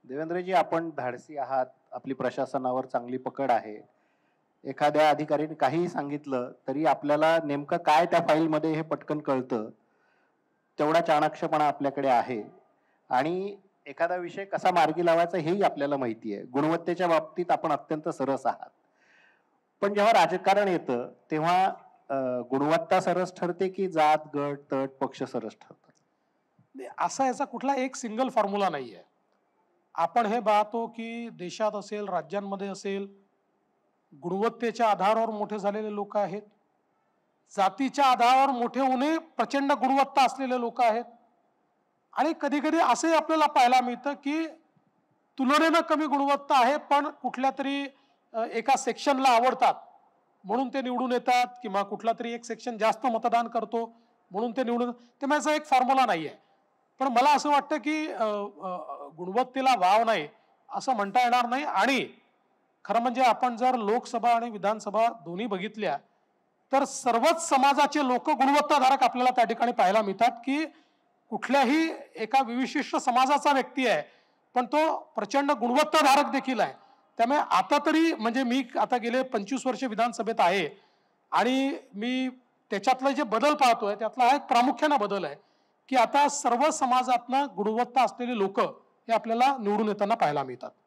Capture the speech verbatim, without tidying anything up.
देवेंद्रजी, आपण धाडसी आहात, आपली प्रशासनावर चांगली पकड आहे. एखाद्या अधिकाऱ्याने काहीही सांगितलं तरी आपल्याला नेमकं काय त्या फाईलमध्ये हे पटकन कळतं. तेवढा चाणक्षपणा आपल्याकडे आहे आणि एखादा विषय कसा मार्गी लावायचा हेही आपल्याला माहिती आहे. गुणवत्तेच्या बाबतीत आपण अत्यंत सरस आहात. पण जेव्हा राजकारण येतं तेव्हा अं, गुणवत्ता सरस ठरते की जात गट तट पक्ष सरस ठरतात? नाही, असा याचा कुठला एक सिंगल फॉर्म्युला नाहीये. आपण हे पाहतो की देशात असेल, राज्यांमध्ये असेल, गुणवत्तेच्या आधारावर मोठे झालेले लोक आहेत, जातीच्या आधारावर मोठे होणे प्रचंड गुणवत्ता असलेले लोक आहेत, आणि कधी कधी असंही आपल्याला पाहायला मिळतं की तुलनेनं कमी गुणवत्ता आहे पण कुठल्या तरी एका सेक्शनला आवडतात म्हणून ते निवडून येतात, किंवा कुठला तरी एक सेक्शन जास्त मतदान करतो म्हणून ते निवडून. ते माझा एक फॉर्म्युला नाही आहे. पण मला असं वाटतं की गुणवत्तेला वाव नाही असं म्हणता येणार नाही. आणि खरं म्हणजे आपण जर लोकसभा आणि विधानसभा दोन्ही बघितल्या तर सर्वच समाजाचे लोक गुणवत्ताधारक आपल्याला त्या ठिकाणी पाहायला मिळतात, की कुठल्याही एका विशिष्ट समाजाचा व्यक्ती आहे पण तो प्रचंड गुणवत्ताधारक देखील आहे. त्यामुळे आता तरी म्हणजे मी आता गेले पंचवीस वर्ष विधानसभेत आहे आणि मी त्याच्यातले जे बदल पाहतोय त्यातला हा एक प्रामुख्याने बदल आहे की आता सर्व समाजातनं गुणवत्ता असलेले लोक हे आपल्याला निवडून येताना पाहायला मिळतात.